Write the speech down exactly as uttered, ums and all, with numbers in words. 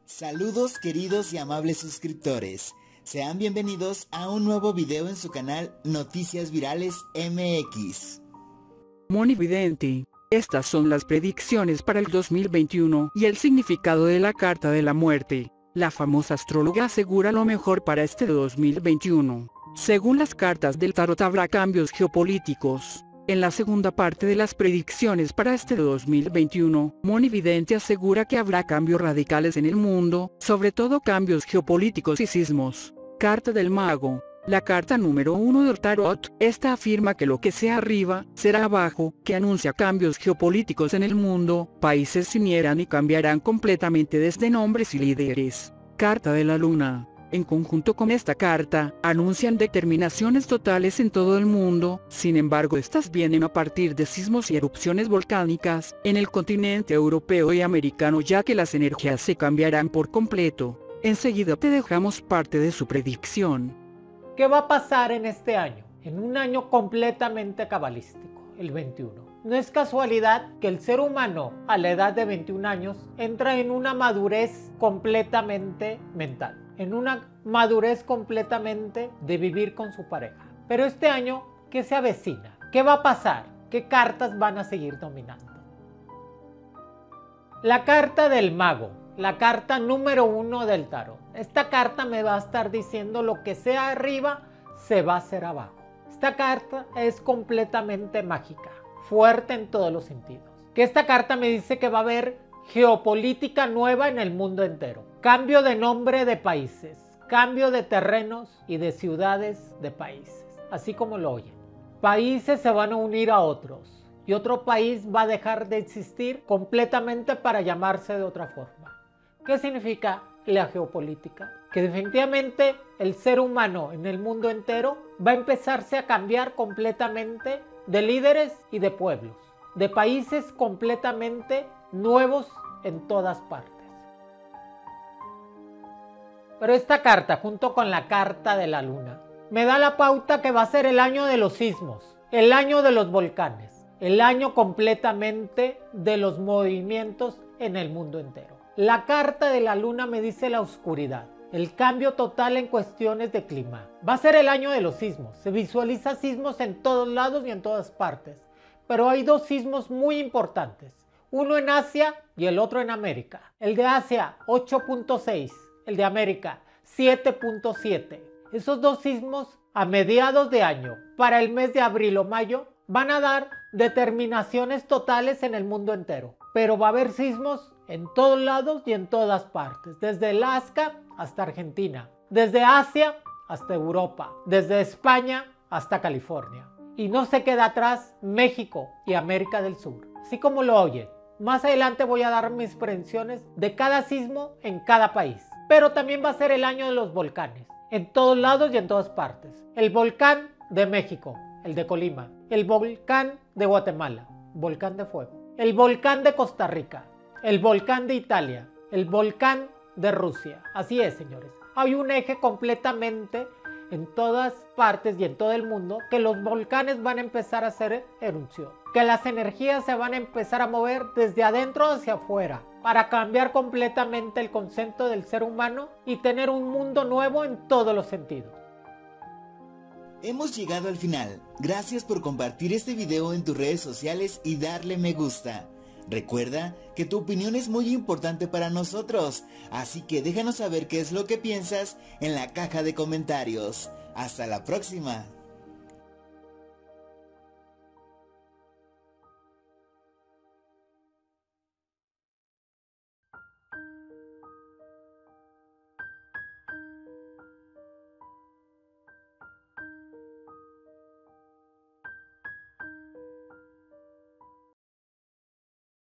Saludos queridos y amables suscriptores, sean bienvenidos a un nuevo video en su canal Noticias Virales M X. Monividente, estas son las predicciones para el dos mil veintiuno y el significado de la carta de la muerte. La famosa astróloga asegura lo mejor para este dos mil veintiuno. Según las cartas del tarot habrá cambios geopolíticos. En la segunda parte de las predicciones para este dos mil veintiuno, Monividente asegura que habrá cambios radicales en el mundo, sobre todo cambios geopolíticos y sismos. Carta del mago. La carta número uno del tarot, esta afirma que lo que sea arriba, será abajo, que anuncia cambios geopolíticos en el mundo, países se unirán y cambiarán completamente desde nombres y líderes. Carta de la luna. En conjunto con esta carta, anuncian determinaciones totales en todo el mundo, sin embargo estas vienen a partir de sismos y erupciones volcánicas, en el continente europeo y americano, ya que las energías se cambiarán por completo. Enseguida te dejamos parte de su predicción. ¿Qué va a pasar en este año? En un año completamente cabalístico, el veintiuno. No es casualidad que el ser humano a la edad de veintiún años entra en una madurez completamente mental, en una madurez completamente de vivir con su pareja. Pero este año, ¿qué se avecina? ¿Qué va a pasar? ¿Qué cartas van a seguir dominando? La carta del mago, la carta número uno del tarot. Esta carta me va a estar diciendo lo que sea arriba, se va a hacer abajo. Esta carta es completamente mágica, fuerte en todos los sentidos. Que esta carta me dice que va a haber geopolítica nueva en el mundo entero. Cambio de nombre de países, cambio de terrenos y de ciudades de países, así como lo oyen. Países se van a unir a otros y otro país va a dejar de existir completamente para llamarse de otra forma. ¿Qué significa la geopolítica? Que definitivamente el ser humano en el mundo entero va a empezarse a cambiar completamente de líderes y de pueblos, de países completamente nuevos en todas partes. Pero esta carta, junto con la carta de la luna, me da la pauta que va a ser el año de los sismos, el año de los volcanes, el año completamente de los movimientos en el mundo entero. La carta de la luna me dice la oscuridad, el cambio total en cuestiones de clima. Va a ser el año de los sismos, se visualiza sismos en todos lados y en todas partes, pero hay dos sismos muy importantes, uno en Asia y el otro en América. El de Asia ocho punto seis, el de América siete punto siete. Esos dos sismos a mediados de año, para el mes de abril o mayo, van a dar determinaciones totales en el mundo entero. Pero va a haber sismos en todos lados y en todas partes, desde Alaska hasta Argentina, desde Asia hasta Europa, desde España hasta California. Y no se queda atrás México y América del Sur, así como lo oye. Más adelante voy a dar mis predicciones de cada sismo en cada país. Pero también va a ser el año de los volcanes, en todos lados y en todas partes. El volcán de México, el de Colima. El volcán de Guatemala, volcán de fuego. El volcán de Costa Rica. El volcán de Italia. El volcán de Rusia. Así es, señores. Hay un eje completamente en todas partes y en todo el mundo que los volcanes van a empezar a hacer erupción. Que las energías se van a empezar a mover desde adentro hacia afuera para cambiar completamente el concepto del ser humano y tener un mundo nuevo en todos los sentidos. Hemos llegado al final. Gracias por compartir este video en tus redes sociales y darle me gusta. Recuerda que tu opinión es muy importante para nosotros, así que déjanos saber qué es lo que piensas en la caja de comentarios. Hasta la próxima.